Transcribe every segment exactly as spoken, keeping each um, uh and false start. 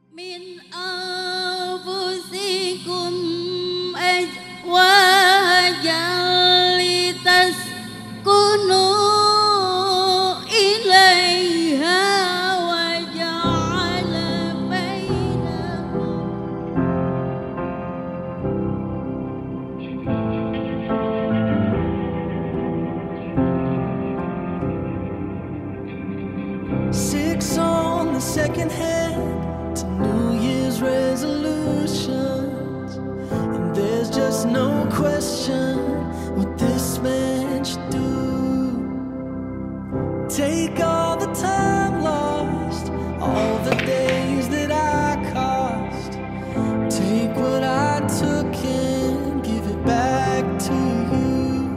Min anfusikum azwajan litaskunu ilaiha wa ja'ala bainakum Six on the second hand to New Year's resolutions, and there's just no question what this man should do. Take all the time lost, all the days that I cost. Take what I took and give it back to you.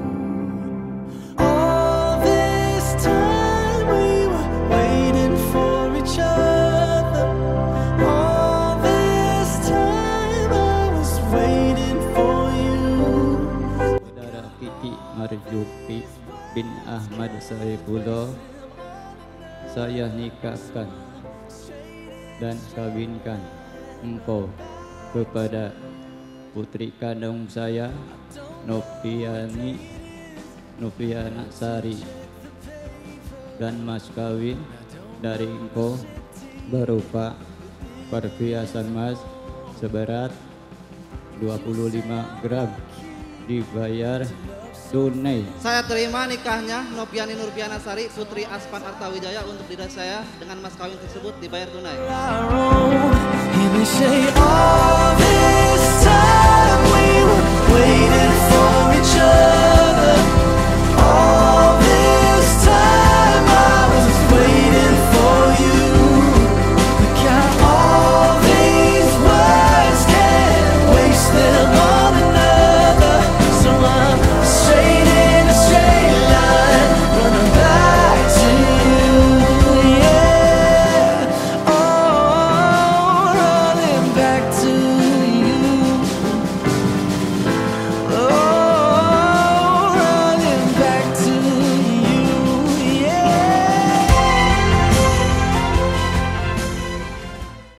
All this time we were waiting for each other. All this time I was waiting for you. Saudara Kiki Marjuki bin Ahmad Saifullah, saya nikahkan dan kawinkan engkau kepada putri kandung saya, Noviani Noviana Sari, dan mas kawin dari engkau berupa perhiasan emas seberat dua puluh lima gram dibayar tunai. Saya terima nikahnya Noviani Nurbiana Sari, putri Aspan Artawijaya untuk diri saya dengan mas kawin tersebut dibayar tunai. Hear me say, oh.